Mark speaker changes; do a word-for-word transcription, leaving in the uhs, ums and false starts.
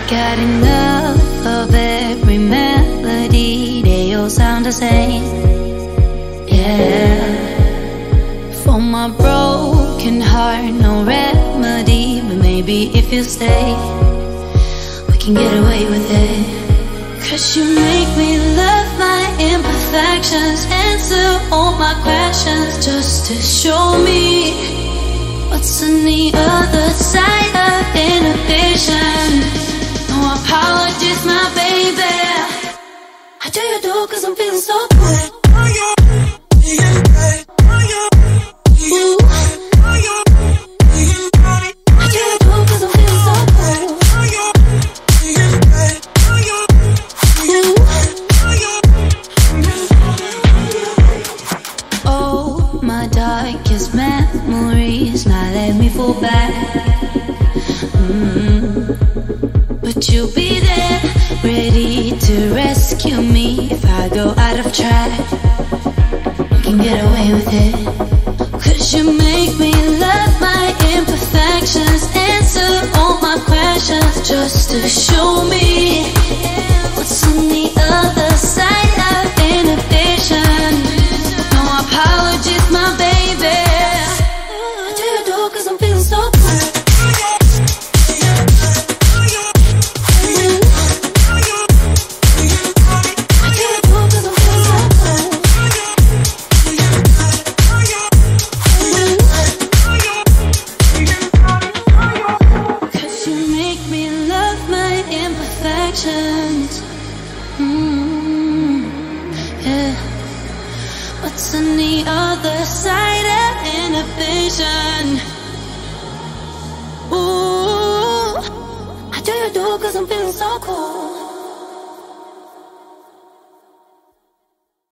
Speaker 1: got enough of every melody. They all sound the same. Yeah. For my broken heart, no remedy. But maybe if you stay, we can get away with it. Cause you make me love my imperfections, answer all my questions, just to show me what's on the other side of inhibition. No apologies, my baby. I do you do cause I'm feeling so good. Ooh. I do you do cause I'm feeling so good. Ooh. Oh, my darkest memories, now let me fall back. mm. But you'll be there, ready to rescue me if I go out of track. We can get away with it. Cause you make me love my imperfections, answer all my questions, just to show me what's on the other side of inhibition. No apologies, my baby. I do you do cause I'm feeling so good. Mm, yeah. What's on the other side of inhibition? Ooh, I do you do cause I'm feeling so cool.